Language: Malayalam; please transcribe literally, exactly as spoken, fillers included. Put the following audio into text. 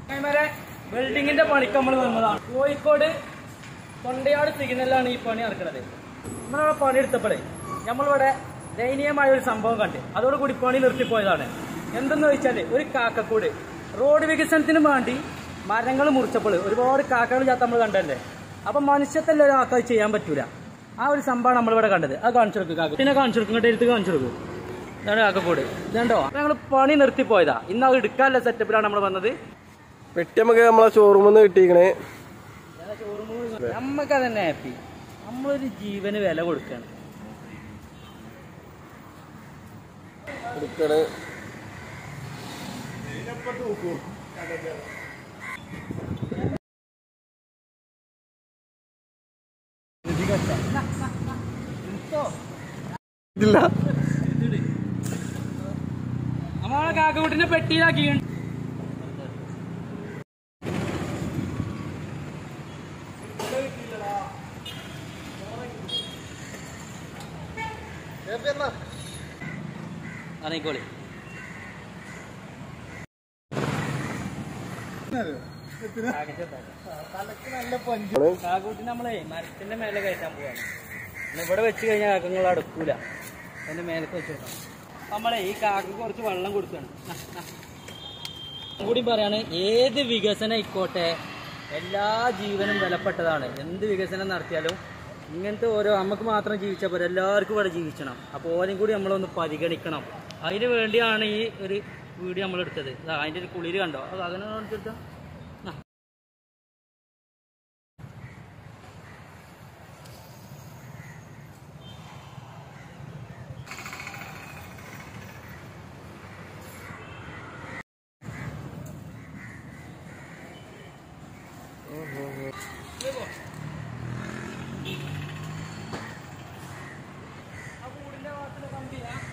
വെൽഡിങ്ങിന്റെ പണിക്ക് നമ്മൾ വന്നതാണ്. കോഴിക്കോട് തൊണ്ടയാട് സിഗ്നലാണ് ഈ പണി നടക്കുന്നത്. നമ്മളിവിടെ പണി എടുത്തപ്പോഴേ നമ്മളിവിടെ ദയനീയമായ ഒരു സംഭവം കണ്ട് അതോടുകൂടി പണി നിർത്തിപ്പോയതാണ്. എന്തെന്ന് വെച്ചാല് ഒരു കാക്കക്കൂട് റോഡ് വികസനത്തിന് വേണ്ടി മരങ്ങൾ മുറിച്ചപ്പോൾ ഒരുപാട് കാക്കകൾ ചാത്ത നമ്മൾ കണ്ടല്ലേ. അപ്പൊ മനുഷ്യത്തല്ല ഒരാൾക്ക് ചെയ്യാൻ പറ്റൂല. ആ ഒരു സംഭവം നമ്മളിവിടെ കണ്ടത്. അത് കാണിച്ചു കൊടുക്കും. കാക്കത്തിനെ കാണിച്ചു കൊടുക്കും. ഇങ്ങോട്ട് എടുത്ത് കാണിച്ചു കൊടുക്കും. ഇതാണ് കാക്കക്കൂട്. ഇതുണ്ടോ? ഞങ്ങൾ പണി നിർത്തിപ്പോയതാ. ഇന്ന് അത് എടുക്കാനുള്ള സെറ്റപ്പിലാണ് നമ്മൾ വന്നത്. പെട്ടി നമുക്ക് നമ്മളെ ഷോറൂമിൽ കിട്ടിയിരിക്കണേ. നമ്മക്ക് അതന്നെ ഹാപ്പി. നമ്മളൊരു ജീവന് വില കൊടുക്കാണ്. നമ്മളെ കാക്കക്കുട്ടിനെ പെട്ടിയിലാക്കി. അറിയിക്കോളി കാക്കൂട്ടി നമ്മളെ മരത്തിന്റെ മേലെ കയറ്റാൻ പോവാണ്. ഇവിടെ വെച്ച് കഴിഞ്ഞാൽ കാക്കങ്ങൾ അടുക്കൂല. അതിന്റെ മേലേക്ക് വെച്ച് കൊടുക്കണം. നമ്മളെ ഈ കാക്കക്ക് കുറച്ച് വെള്ളം കൊടുക്കണം. കൂടി പറയാണ്, ഏത് വികസനം ആയിക്കോട്ടെ എല്ലാ ജീവനും വിലപ്പെട്ടതാണ്. എന്ത് വികസനം നടത്തിയാലും ഇങ്ങനത്തെ ഓരോ നമുക്ക് മാത്രം ജീവിച്ചാൽ പോരാ, എല്ലാവർക്കും ഇവിടെ ജീവിക്കണം. അപ്പോൾ ഓരും കൂടി നമ്മളൊന്ന് പരിഗണിക്കണം. അതിന് വേണ്ടിയാണ് ഈ ഒരു വീഡിയോ നമ്മൾ എടുത്തത്. അതിൻ്റെ ഒരു കുളിര് കണ്ടോ? അത് അതിനെ കാണിച്ചെടുത്തോ. ആ കൂടിൻ്റെ ഭാഗത്തിലെ കമ്പിയാ.